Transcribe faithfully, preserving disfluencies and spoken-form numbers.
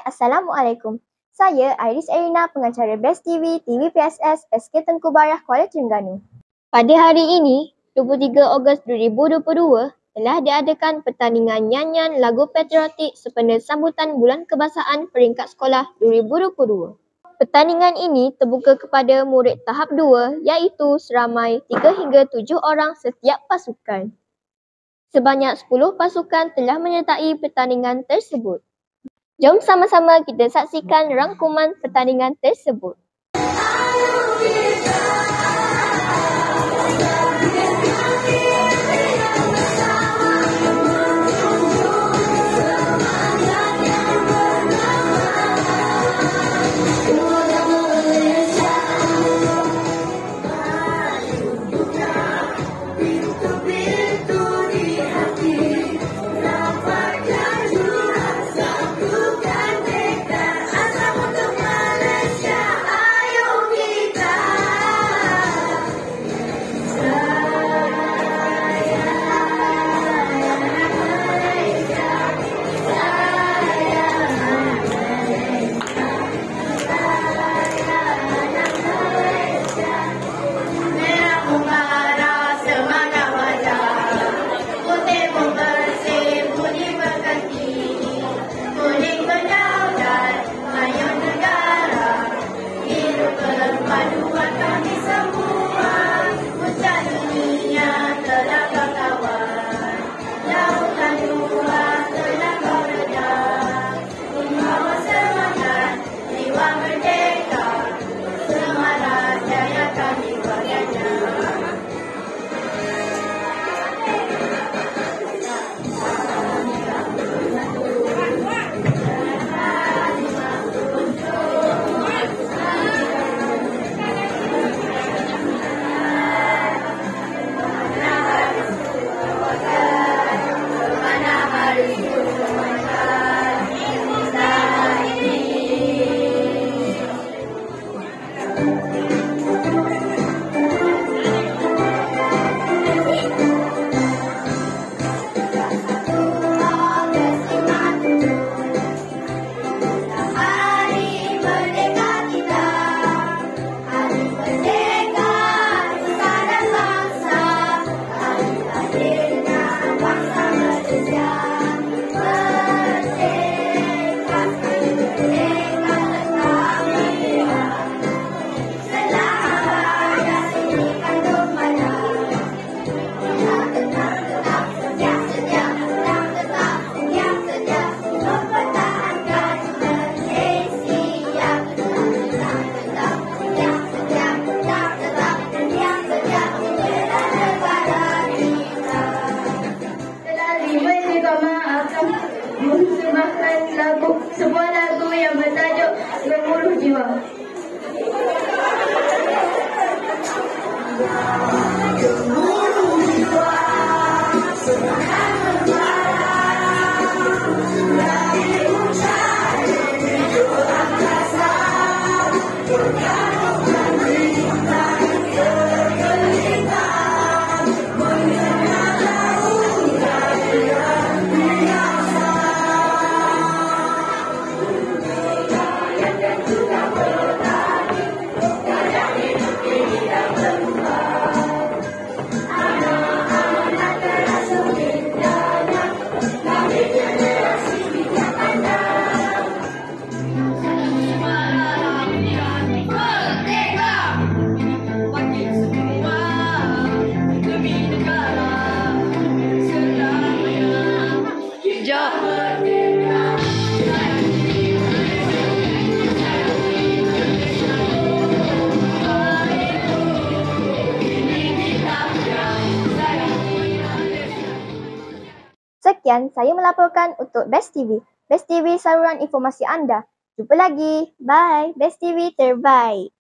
Assalamualaikum. Saya Iris Erina, pengacara Best T V, T V P S S, S K Tengku Barah, Kuala Terengganu. Pada hari ini, dua puluh tiga Ogos dua ribu dua puluh dua, telah diadakan pertandingan nyanyian lagu patriotik sempena sambutan Bulan Kebangsaan Peringkat Sekolah dua ribu dua puluh dua. Pertandingan ini terbuka kepada murid tahap dua iaitu seramai tiga hingga tujuh orang setiap pasukan. Sebanyak sepuluh pasukan telah menyertai pertandingan tersebut. Jom sama-sama kita saksikan rangkuman pertandingan tersebut. Mempersembahkan lagu, sebuah lagu yang bertajuk Gemuruh Jiwa. Gemuruh jiwa, semangat membara, dari hujan menuju angkasa, berkarung berikan kegelitaan, mengenal laut dari yang biasa. Sekian saya melaporkan untuk Best T V. Best T V, saluran informasi anda. Jumpa lagi. Bye. Best T V terbaik.